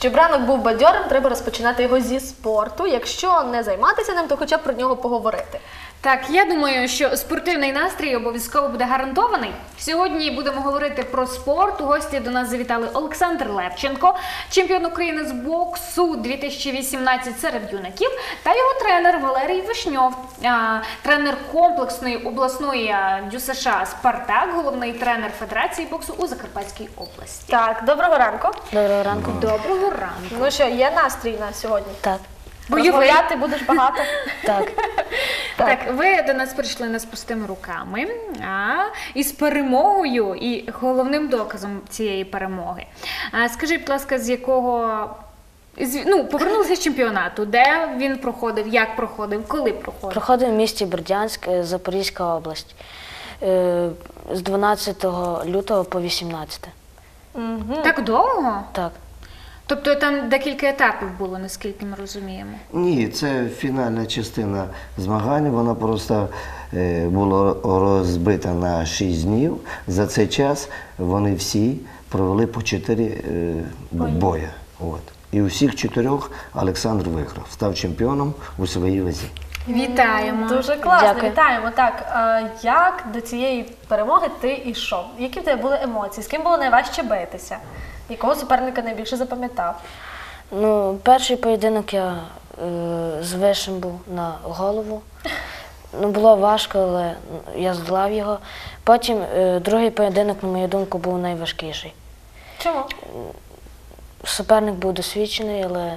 Щоб ранок був бадьорим, треба розпочинати його зі спорту. Якщо не займатися ним, то хоча б про нього поговорити. Так, я думаю, що спортивний настрій обов'язково буде гарантований. Сьогодні будемо говорити про спорт. У гості до нас завітали Олександр Левченко, чемпіон України з боксу 2018 серед юнаків, та його тренер Валерій Вишньов, тренер комплексної обласної ДЮСШ «Спартак», головний тренер Федерації боксу у Закарпатській області. Так, доброго ранку. Доброго ранку. Доброго ранку. Ну що, є настрій на сьогодні? Так. Розмовляти будеш багато? Так. Так, ви до нас прийшли не з пустими руками, а із перемогою і головним доказом цієї перемоги. Скажіть, будь ласка, з якого... повернулися з чемпіонату. Де він проходив, як проходив, коли проходив? Проходив в місті Бердянськ, Запорізька область. З 12 лютого по 18. Так довго? Так. Тобто там декілька етапів було, наскільки ми розуміємо? Ні, це фінальна частина змагань, вона просто була розбита на 6 днів. За цей час вони всі провели по 4 бої. От. І у всіх 4 Олександр виграв, став чемпіоном у своїй вазі. Вітаємо! Дуже класно, Дякую. вітаємо. Так, як до цієї перемоги ти йшов? Які в тебе були емоції? З ким було найважче битися? Якого суперника найбільше запам'ятав? Ну, перший поєдинок я з Вишем був на голову. Ну, було важко, але я здолав його. Потім другий поєдинок, на мою думку, був найважкіший. Чому? Суперник був досвідчений, але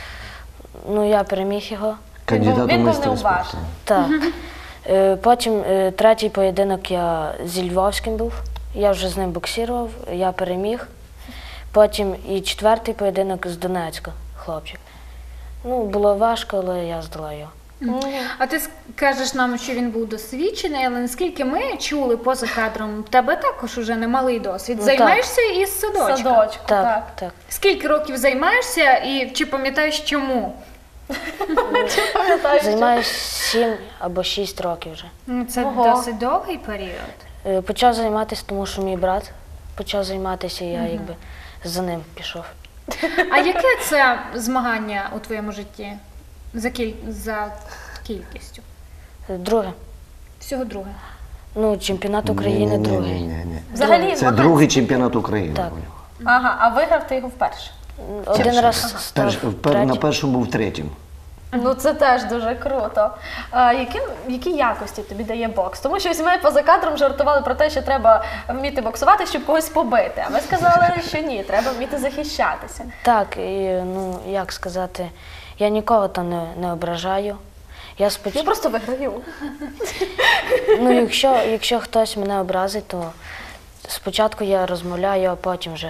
я переміг його. Кандидат у він був майстри спорту. неуважний. Так. Потім третій поєдинок я зі Львовським був. Я вже з ним боксував, я переміг. Потім і четвертий поєдинок з Донецька, хлопчик. Ну, було важко, але я здолав його. А ти кажеш нам, що він був досвідчений, але наскільки ми чули поза кадром, в тебе також уже немалий досвід. Ну, Займаєшся із садочка? Садочку, так. Так, так. Скільки років займаєшся і чи пам'ятаєш чому? Пам'ятаєш, що? Займаюся 7 або 6 років вже. Ну, це Ого. досить довгий період. Почав займатися, тому що мій брат почав займатися, і я якби за ним пішов. А яке це змагання у твоєму житті? За кількістю? Друге. Всього друге. Ну, чемпіонат України другий. Ні. Взагалі, Це вона- другий чемпіонат України. Так. у нього. Ага, а виграв ти його вперше? Один раз став На третім. першому був третім. Ну це теж дуже круто. Які якості тобі дає бокс? Тому що ось ми поза кадром жартували про те, що треба вміти боксувати, щоб когось побити. А ви сказали, що ні, треба вміти захищатися. Так, і, як сказати, я нікого там не ображаю. Я Я просто виграю. якщо хтось мене образить, то спочатку я розмовляю, а потім вже.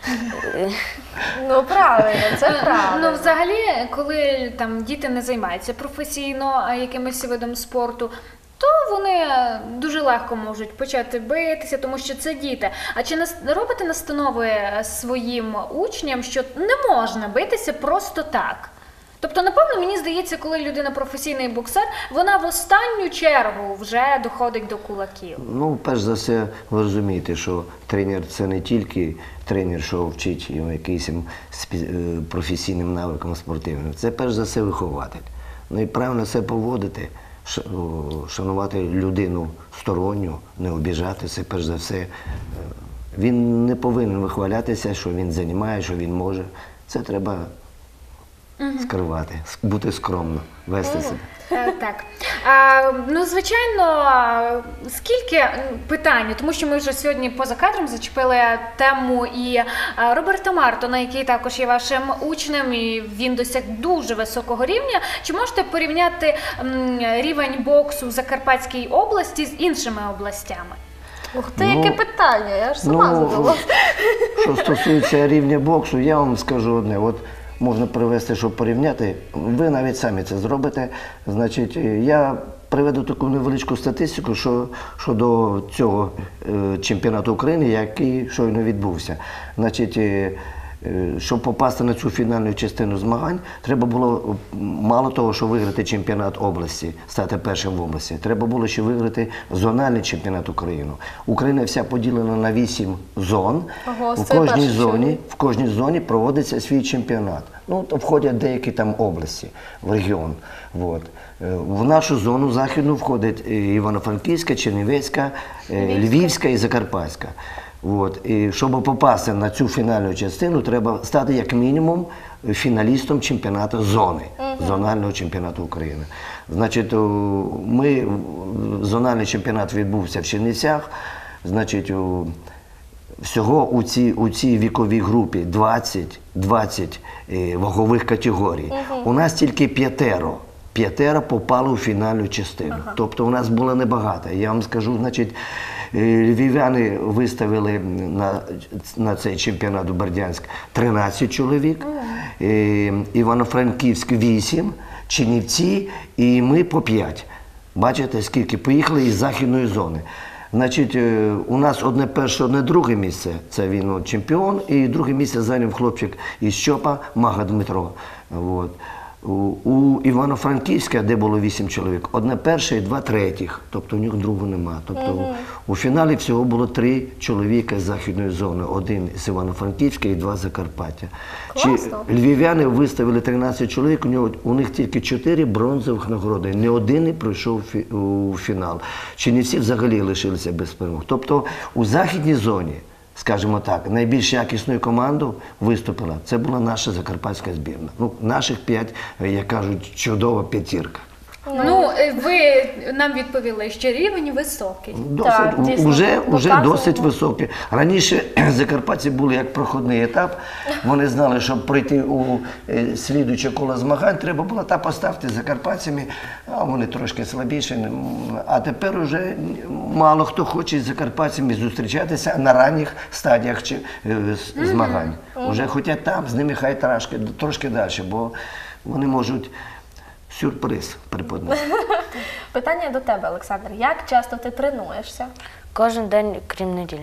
Ну правильно, це Ну, правильно. взагалі, коли там діти не займаються професійно якимось видом спорту, то вони дуже легко можуть почати битися, тому що це діти. А чи робите настанови своїм учням, що не можна битися просто так? Тобто, напевно, мені здається, коли людина професійний боксер, вона в останню чергу вже доходить до кулаків. Ну, перш за все, ви розумієте, що тренер – це не тільки тренер, що вчить його якимось професійним навикам спортивним. Це перш за все вихователь. Ну і правильно себе поводити, шанувати людину сторонню, не обіжати, це перш за все. Він не повинен вихвалятися, що він займає, що він може. Це треба скривати, бути скромно, вести себе. Так. Ну, звичайно, скільки питань, тому що ми вже сьогодні поза кадром зачепили тему і Роберта Мартона, який також є вашим учнем, і він досяг дуже високого рівня. Чи можете порівняти рівень боксу в Закарпатській області з іншими областями? Ух ти, яке питання, я ж сама задала. Що стосується рівня боксу, я вам скажу одне. От можна привести, щоб порівняти. Ви навіть самі це зробите. Значить, я приведу таку невеличку статистику, що до цього чемпіонату України, який щойно відбувся. Значить, щоб попасти на цю фінальну частину змагань, треба було мало того, що виграти чемпіонат області, стати першим в області, треба було ще виграти зональний чемпіонат України. Україна вся поділена на 8 зон. Ого, В це перше, що в кожній зоні проводиться свій чемпіонат. Ну, то входять деякі там області в регіон. Вот. В нашу зону західну входить Івано-Франківська, Чернівецька, Львівська і Закарпатська. От. І щоб попасти на цю фінальну частину, треба стати як мінімум фіналістом чемпіонату зони, зонального чемпіонату України. Значить, зональний чемпіонат відбувся в Чернівцях. Значить, всього у цій віковій групі 20 вагових категорій. У нас тільки п'ятеро попало у фінальну частину. Тобто у нас було небагато. Я вам скажу, значить, львів'яни виставили на цей чемпіонат у Бердянськ 13 чоловік, Івано-Франківськ 8, Чернівці і ми по 5. Бачите, скільки поїхали із західної зони. Значить, у нас одне перше, одне друге місце, це він чемпіон, і друге місце зайняв хлопчик із Чопа, Мага Дмитро. От. У Івано-Франківська, де було 8 чоловік, одне перше і 2 третіх, тобто у них другого нема. Тобто у фіналі всього було 3 чоловіка з західної зони, 1 з Івано-Франківська і 2 з Закарпаття. Львів'яни виставили 13 чоловік, у них тільки 4 бронзових нагороди, ні один не пройшов у фінал. Чернівці взагалі лишилися без перемог. Тобто у західній зоні, скажімо так, найбільш якісною командою виступила, це була наша закарпатська збірна. Ну, наших 5, як кажуть, чудова п'ятірка. Ну, ви нам відповіли, що рівень високий. Так, дійсно, Уже показуємо. досить високий. Раніше закарпатці були як проходний етап. Вони знали, щоб пройти у слідуюче коло змагань, треба було та поставити з закарпатцями, а вони трошки слабіші. А тепер уже мало хто хоче з закарпатцями зустрічатися на ранніх стадіях змагань. Уже хочуть там, з ними хай трошки далі, бо вони можуть сюрприз преподнести. Питання до тебе, Олександр. Як часто ти тренуєшся? Кожен день, крім неділі.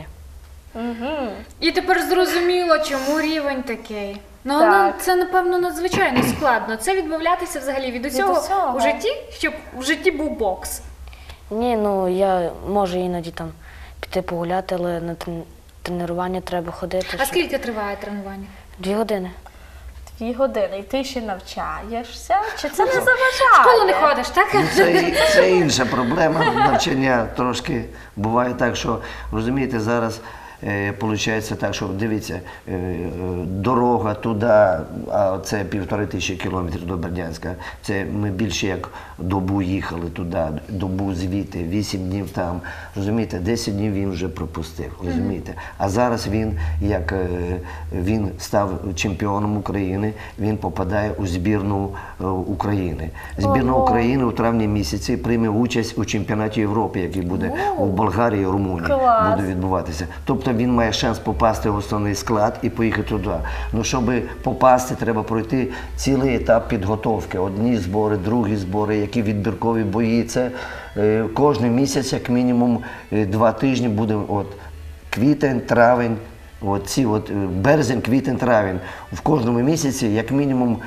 І тепер зрозуміло, чому рівень такий. Ну, Так. це, напевно, надзвичайно складно. Це відмовлятися взагалі від усього усього. у житті, щоб в житті був бокс. Ні, ну я можу іноді там піти погуляти, але на тренування треба ходити. А скільки триває тренування? 2 години. 2 години. І ти ще навчаєшся? Чи це не заважає? В школу не ходиш, так? Ну, це інша проблема. Навчання трошки буває так, що, розумієте, зараз виходить так, що, дивіться, дорога туди, а це 1500 кілометрів до Бердянська, це ми більше як добу їхали туди, добу звідти, 8 днів там, розумієте, 10 днів він вже пропустив, розумієте. А зараз він став чемпіоном України, він попадає у збірну України. Збірна України у травні місяці прийме участь у чемпіонаті Європи, який буде у Болгарії і Румунії, Клас. буде відбуватися. Тобто він має шанс попасти в основний склад і поїхати туди. Ну, щоб попасти, треба пройти цілий етап підготовки. Одні збори, другі збори, які відбіркові бої. Це кожен місяць, як мінімум, 2 тижні буде квітень, травень, березень, квітень, травень. В кожному місяці, як мінімум,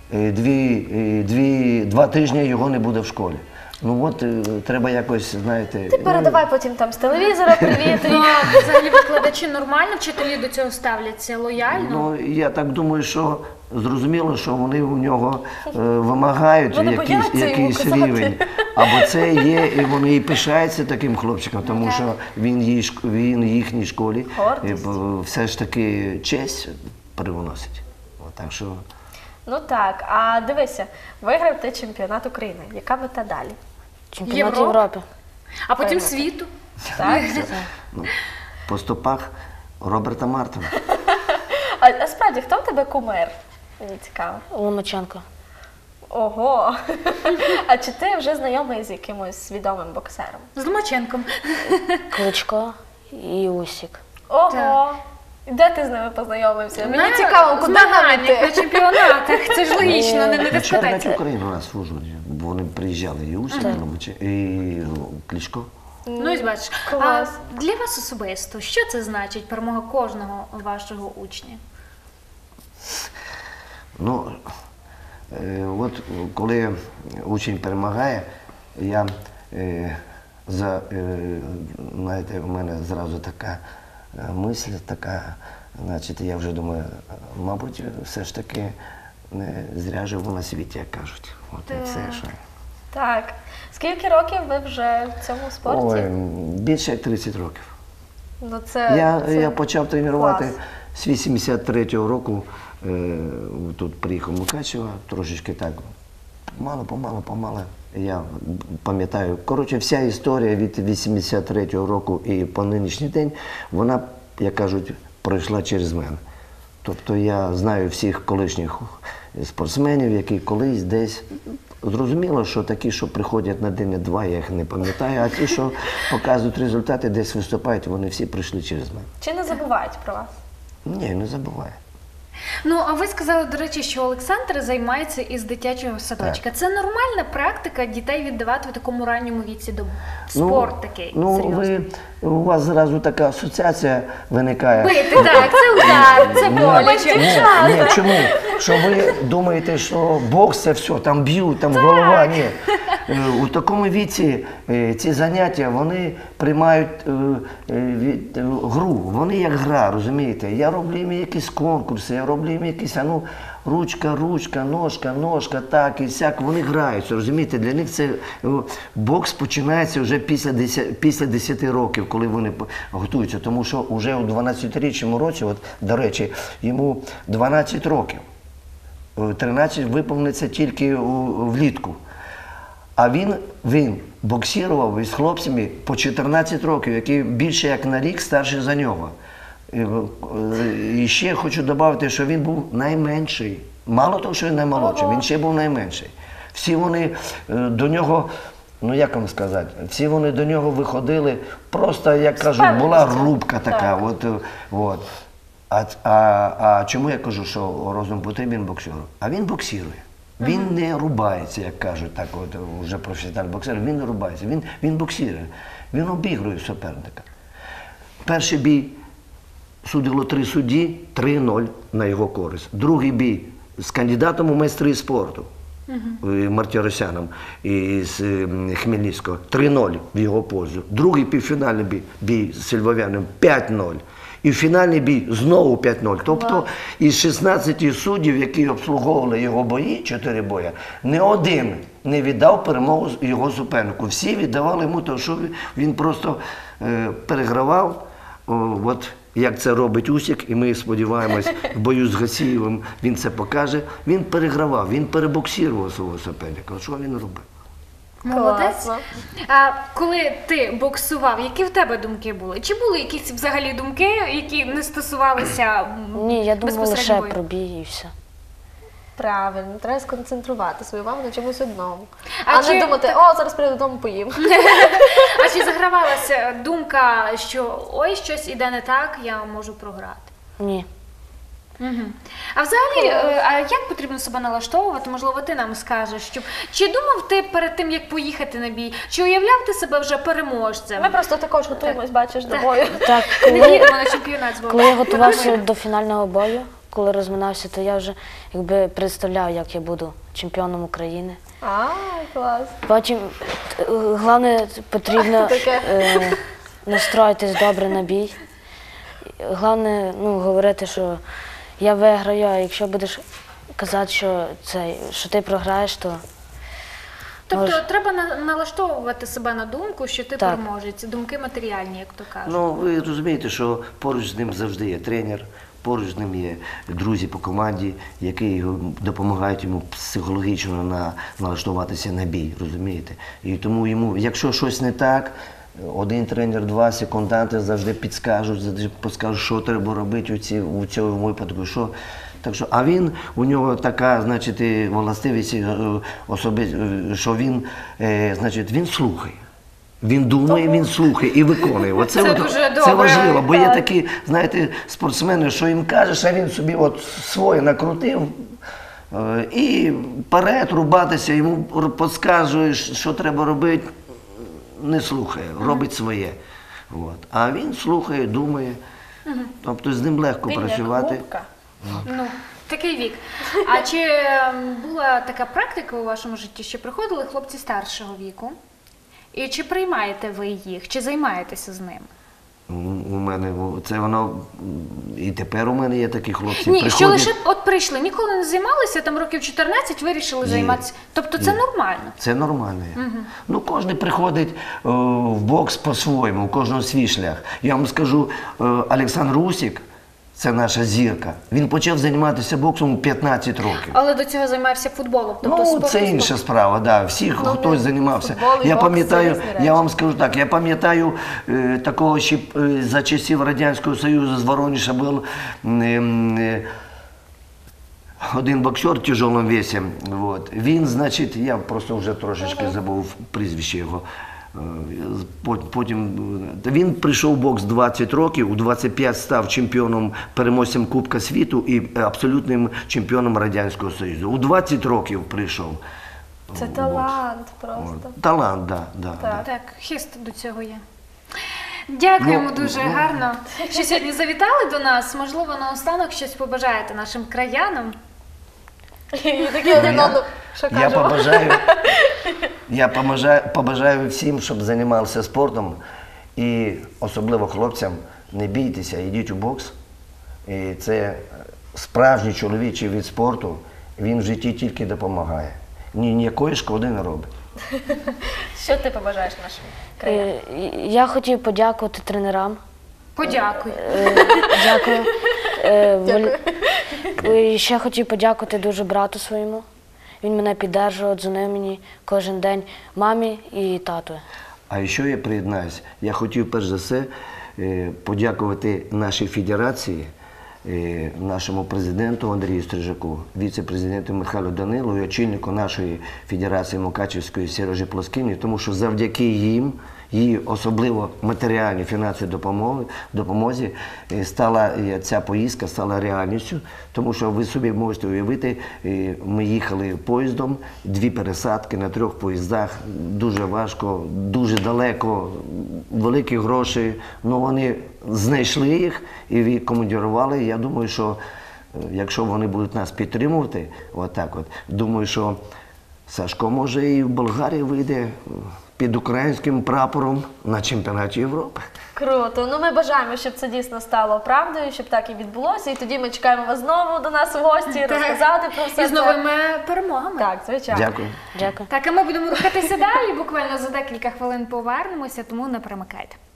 2 тижні його не буде в школі. Ну от, треба якось, знаєте... Ти передавай потім там з телевізора привіт. Ну, а взагалі викладачі нормально, вчителі до цього ставляться лояльно? Ну, я так думаю, що зрозуміло, що вони у нього вимагають Вони бояться йому якийсь казати. рівень. Або це є, і вони і пишаються таким хлопчиком, тому що він їхній школі Гордість. все ж таки честь привносить. Так що... Ну так, а дивися, виграв ти чемпіонат України. Яка мета далі? Чемпіонат Європи? Європи. А потім світу. Так? Ну, по стопах Роберта Мартина. А справді, хто в тебе кумир? Мені цікаво. Ломаченко. Ого! А чи ти вже знайомий з якимось відомим боксером? З Ломаченком. Кличко і Усік. Ого! Так. І де ти з ними познайомився? Мені На цікаво, куди нам змаганнях, на іти? чемпіонатах. Це ж логічно, не на Чемпіонат дискотеці. України у нас служать. Вони приїжджали і Усік, і Кличко. Ну, ось бачиш. А Клас. для вас особисто, що це значить перемога кожного вашого учня? Ну, от коли учень перемагає, я, знаєте, в мене зразу така мисль, така, значить, я вже думаю, мабуть, все ж таки не зря живу на світі, як кажуть. От і все, що. Так. Скільки років ви вже в цьому спорті? Ой, більше як 30 років. Ну, це Я почав тренувати клас. з 83-го року, тут приїхав в Мукачево, трошечки так, помало. Я пам'ятаю, коротше, вся історія від 83-го року і по нинішній день, вона, як кажуть, пройшла через мене. Тобто я знаю всіх колишніх спортсменів, які колись десь, зрозуміло, що такі, що приходять на день-два, я їх не пам'ятаю, а ті, що показують результати, десь виступають, вони всі прийшли через мене. Чи не забувають про вас? Ні, не забуваю. Ну, а ви сказали, до речі, що Олександр займається із дитячого садочка. Це нормальна практика дітей віддавати в такому ранньому віці до спорт такий серйозний? У вас зразу така асоціація виникає. Бити, так, це удар, це боляче. Ні, чому? Що ви думаєте, що бокс це все, там б'ють, там голова, ні. У такому віці ці заняття, вони приймають гру, вони як гра, розумієте? Я роблю їм якісь конкурси, я роблю їм якісь, ручка, ножка, так і сяк, вони граються, розумієте? Для них це бокс починається вже після 10 років, коли вони готуються, тому що вже у 12-річному році, от, до речі, йому 12 років, 13 виповниться тільки влітку. А він боксував із хлопцями по 14 років, які більше як на рік старші за нього. І ще хочу додати, що він був найменший. Мало того, що він наймолодший, він ще був найменший. Всі вони до нього, ну як вам сказати, всі вони до нього виходили, просто, як кажуть, була рубка така. От. А чому я кажу, що розум потрібен боксеру? А він боксує. Він не рубається, як кажуть, так от вже професіональний боксер, він не рубається, він боксує, він обігрує суперника. Перший бій судило 3 судді, 3-0 на його користь. Другий бій з кандидатом у майстри спорту, Мартіросяном із Хмельницького, 3-0 в його пользу. Другий півфінальний бій з Львов'яним 5-0. І фінальний бій знову 5-0. Тобто із 16 суддів, які обслуговували його бої, 4 бої, не один не віддав перемогу його супернику. Всі віддавали йому, тому що він просто перегравав, от як це робить Усік, і ми сподіваємось, в бою з Гасієвим він це покаже. Він перегравав, він перебоксував свого суперника. Що він робив? Молодець. Класно. А коли ти боксував, які в тебе думки були? Чи були якісь взагалі думки, які не стосувалися Ні, я думала лише безпосередньо бою? про бій і все. Правильно, треба сконцентрувати свою увагу на чомусь одному. А А чи- не думати, о, зараз прийду додому, поїм. А чи загравалася думка, що ой, щось іде не так, я можу програти? Ні. А взагалі, а як потрібно себе налаштовувати? Можливо, ти нам скажеш, щоб чи думав ти перед тим, як поїхати на бій, чи уявляв ти себе вже переможцем? Ми просто також готуємось, бачиш, до бою. Так, Не їдемо на чемпіонат з коли я готувався до фінального бою, коли розминався, то я вже якби представляв, як я буду чемпіоном України. А, клас. Потім, головне, потрібно Таке. настроїтись добре на бій. Головне, говорити, що я виграю, а якщо будеш казати, що ти програєш, то Тобто треба налаштовувати себе на думку, що ти Так. переможець, думки матеріальні, як то кажуть. Ну, ви розумієте, що поруч з ним завжди є тренер, поруч з ним є друзі по команді, які допомагають йому психологічно налаштуватися на бій, розумієте? І тому йому, якщо щось не так, один тренер, два секунданти завжди підскажуть, завжди підскажуть, що треба робити у цьому випадку, що. Так що, а він, у нього така, значить, властивість, що він, значить, він слухає. Він думає, він слухає і виконує. Оце Це от, дуже це добре, важливо, бо є так. такі, знаєте, спортсмени, що їм кажеш, а він собі от своє накрутив і вперед рубатися, йому підказуєш, що треба робити, не слухає, робить своє. От. А він слухає, думає, тобто з ним легко Він як працювати. губка. Ну, Такий вік. А чи була така практика у вашому житті, що приходили хлопці старшого віку? І чи приймаєте ви їх, чи займаєтеся з ними? У мене це воно і тепер у мене є такі хлопці. Ні, що лише от прийшли, ніколи не займалися, там років 14 вирішили займатися. Тобто це нормально? Це нормально. Ну, кожен приходить в бокс по-своєму, у кожного свій шлях. Я вам скажу, Олександр Усік, це наша зірка, він почав займатися боксом у 15 років. Але до цього займався футболом. Тобто Ну, спорт, це спорт. інша справа, да. Всі, хтось займався. футбол і Я бокс – пам'ятаю, це різні речі. я вам скажу так, я пам'ятаю такого ще за часів Радянського Союзу з Воронежа був один боксер в тяжелому весі. Вот. Він, значить, я просто вже трошечки забув прізвище його. Потім він прийшов в бокс 20 років, у 25 став чемпіоном, переможцем Кубка світу і абсолютним чемпіоном Радянського Союзу. У 20 років прийшов. Це в бокс. талант просто. Талант, да, да. Так. Так, хист до цього є. Дякуємо Ну, дуже гарно, що сьогодні завітали до нас. Можливо, наостанок щось побажаєте нашим краянам. І такі один одному, що Я кажемо. побажаю всім, щоб займалися спортом. І особливо хлопцям, не бійтеся, йдіть у бокс. І це справжній чоловічий від спорту, він в житті тільки допомагає. Ніякої шкоди не робить. Що ти побажаєш нашим краянам? Я хотів подякувати тренерам. Подякуй. Дякую. І ще хотів подякувати дуже брату своєму. Він мене підтримував, дзвонив мені кожен день, мамі і тату. А ще я приєднаюсь. Я хотів перш за все подякувати нашій федерації, нашому президенту Андрію Стрижаку, віце-президенту Михайлу Данилову і очільнику нашої федерації Мукачівської Сережі Плоскині, тому що завдяки їм, її особливо матеріальній фінансовій допомозі, ця поїздка стала реальністю, тому що ви собі можете уявити, ми їхали поїздом, 2 пересадки на 3 поїздах, дуже важко, дуже далеко, великі гроші, але вони знайшли їх і командирували. Я думаю, що якщо вони будуть нас підтримувати, отак от, думаю, що Сашко може і в Болгарії вийде під українським прапором на чемпіонаті Європи. Круто. Ну ми бажаємо, щоб це дійсно стало правдою, щоб так і відбулося. І тоді ми чекаємо вас знову до нас в гості, розказати про все І з це. новими перемогами. Так, звичайно. Дякую. Дякую. Так, а ми будемо рухатися далі. Буквально за декілька хвилин повернемося, тому не перемикайте.